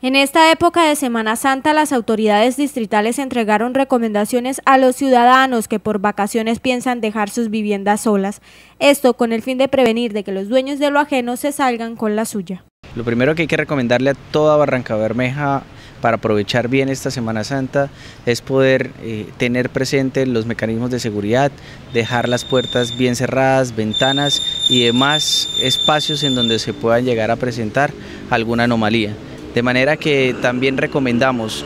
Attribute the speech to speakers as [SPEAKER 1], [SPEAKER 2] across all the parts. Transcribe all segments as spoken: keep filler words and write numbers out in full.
[SPEAKER 1] En esta época de Semana Santa, las autoridades distritales entregaron recomendaciones a los ciudadanos que por vacaciones piensan dejar sus viviendas solas. Esto con el fin de prevenir de que los dueños de lo ajeno se salgan con la suya.
[SPEAKER 2] Lo primero que hay que recomendarle a toda Barrancabermeja para aprovechar bien esta Semana Santa es poder eh, tener presente los mecanismos de seguridad, dejar las puertas bien cerradas, ventanas y demás espacios en donde se puedan llegar a presentar alguna anomalía. De manera que también recomendamos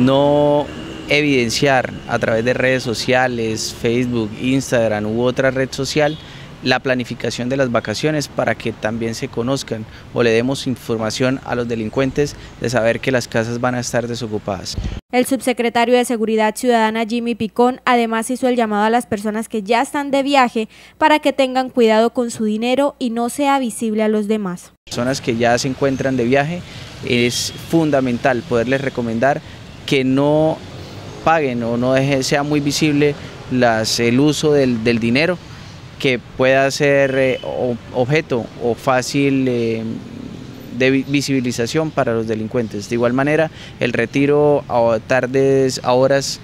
[SPEAKER 2] no evidenciar a través de redes sociales, Facebook, Instagram u otra red social, la planificación de las vacaciones para que también se conozcan o le demos información a los delincuentes de saber que las casas van a estar desocupadas.
[SPEAKER 1] El subsecretario de Seguridad Ciudadana Jimmy Picón además hizo el llamado a las personas que ya están de viaje para que tengan cuidado con su dinero y no sea visible a los demás.
[SPEAKER 2] Personas que ya se encuentran de viaje, es fundamental poderles recomendar que no paguen o no deje, sea muy visible las, el uso del, del dinero, que pueda ser eh, objeto o fácil eh, de visibilización para los delincuentes. De igual manera, el retiro a tardes, a horas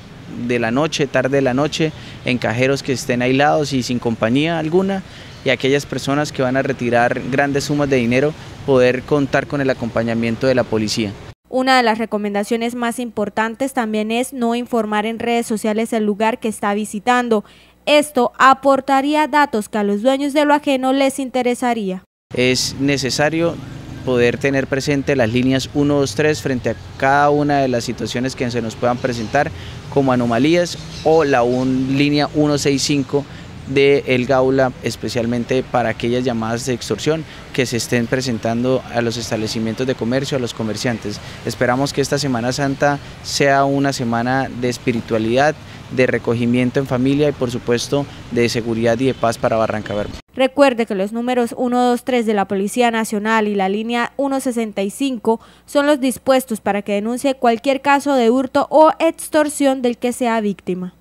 [SPEAKER 2] de la noche, tarde de la noche, en cajeros que estén aislados y sin compañía alguna, y aquellas personas que van a retirar grandes sumas de dinero, poder contar con el acompañamiento de la policía.
[SPEAKER 1] Una de las recomendaciones más importantes también es no informar en redes sociales el lugar que está visitando. Esto aportaría datos que a los dueños de lo ajeno les interesaría.
[SPEAKER 2] Es necesario poder tener presente las líneas uno, dos, tres frente a cada una de las situaciones que se nos puedan presentar como anomalías, o la un, línea ciento sesenta y cinco de El Gaula, especialmente para aquellas llamadas de extorsión que se estén presentando a los establecimientos de comercio, a los comerciantes. Esperamos que esta Semana Santa sea una semana de espiritualidad, de recogimiento en familia y por supuesto de seguridad y de paz para Barrancabermeja.
[SPEAKER 1] Recuerde que los números ciento veintitrés de la Policía Nacional y la línea ciento sesenta y cinco son los dispuestos para que denuncie cualquier caso de hurto o extorsión del que sea víctima.